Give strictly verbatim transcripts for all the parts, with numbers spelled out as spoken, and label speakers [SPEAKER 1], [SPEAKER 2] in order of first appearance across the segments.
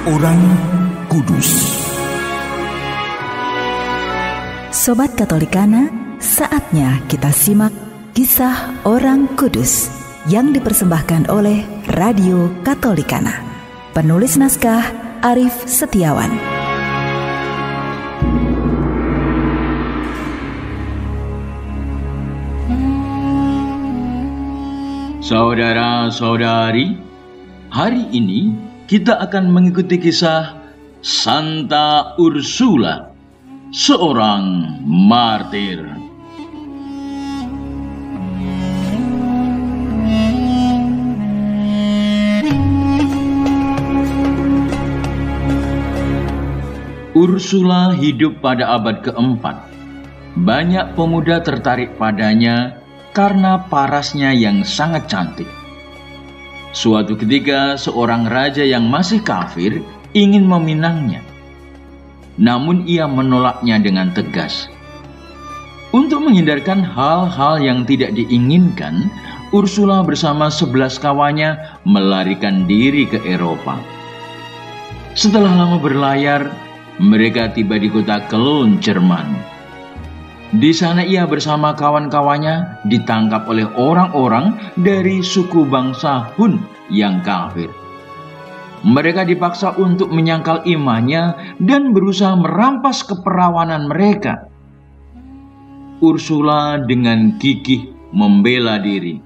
[SPEAKER 1] Orang Kudus.
[SPEAKER 2] Sobat Katolikana, saatnya kita simak kisah orang kudus yang dipersembahkan oleh Radio Katolikana. Penulis naskah Arif Setiawan.
[SPEAKER 3] Saudara-saudari, hari ini kita akan mengikuti kisah Santa Ursula, seorang martir. Ursula hidup pada abad keempat. Banyak pemuda tertarik padanya karena parasnya yang sangat cantik. Suatu ketika, seorang raja yang masih kafir ingin meminangnya. Namun ia menolaknya dengan tegas. Untuk menghindarkan hal-hal yang tidak diinginkan, Ursula bersama sebelas kawannya melarikan diri ke Eropa. Setelah lama berlayar, mereka tiba di kota Cologne, Jerman. Di sana ia bersama kawan-kawannya ditangkap oleh orang-orang dari suku bangsa Hun yang kafir. Mereka dipaksa untuk menyangkal imannya dan berusaha merampas keperawanan mereka. Ursula dengan gigih membela diri.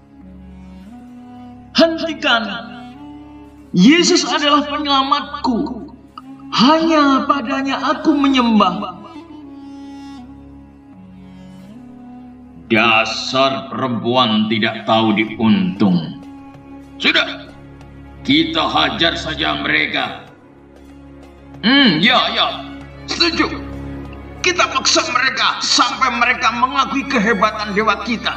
[SPEAKER 3] "Hentikan! Yesus adalah penyelamatku. Hanya padanya aku menyembah." "Dasar perempuan tidak tahu diuntung. Sudah, kita hajar saja mereka." Hmm, ya, ya, setuju. Kita paksa mereka sampai mereka mengakui kehebatan dewa kita."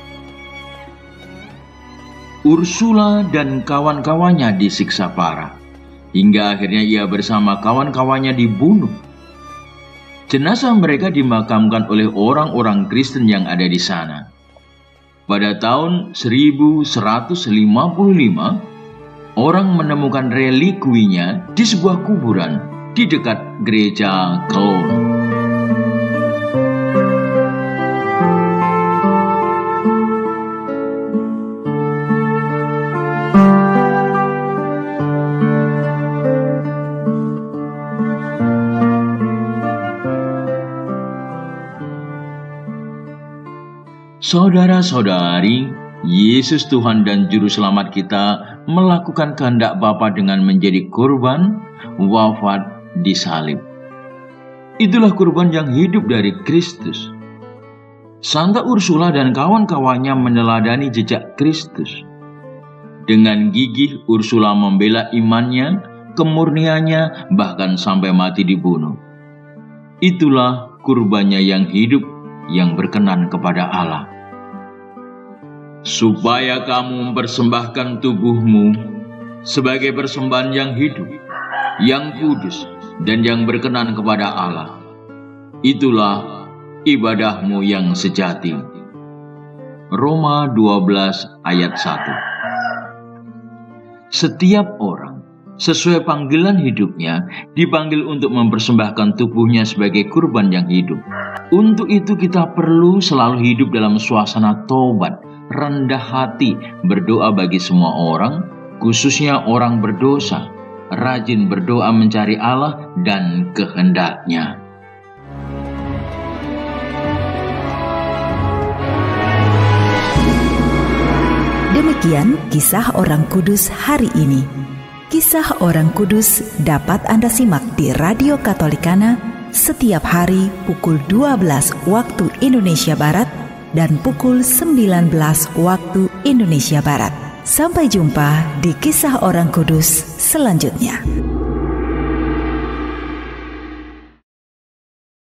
[SPEAKER 3] Ursula dan kawan-kawannya disiksa parah, hingga akhirnya ia bersama kawan-kawannya dibunuh. Jenazah mereka dimakamkan oleh orang-orang Kristen yang ada di sana. Pada tahun seribu seratus lima puluh lima, orang menemukan relikuinya di sebuah kuburan di dekat gereja Cologne. Saudara-saudari, Yesus Tuhan dan Juru Selamat kita melakukan kehendak Bapa dengan menjadi kurban, wafat, disalib. Itulah kurban yang hidup dari Kristus. Santa Ursula dan kawan-kawannya meneladani jejak Kristus. Dengan gigih Ursula membela imannya, kemurniannya, bahkan sampai mati dibunuh. Itulah kurbannya yang hidup, yang berkenan kepada Allah. Supaya kamu mempersembahkan tubuhmu sebagai persembahan yang hidup, yang kudus, dan yang berkenan kepada Allah. Itulah ibadahmu yang sejati. Roma dua belas ayat satu. Setiap orang sesuai panggilan hidupnya dipanggil untuk mempersembahkan tubuhnya sebagai kurban yang hidup. Untuk itu kita perlu selalu hidup dalam suasana tobat, rendah hati, berdoa bagi semua orang, khususnya orang berdosa, rajin berdoa mencari Allah dan kehendaknya.
[SPEAKER 2] Demikian kisah orang kudus hari ini. Kisah orang kudus dapat Anda simak di Radio Katolikana setiap hari pukul dua belas waktu Indonesia Barat dan pukul sembilan belas waktu Indonesia Barat. Sampai jumpa di kisah orang kudus selanjutnya.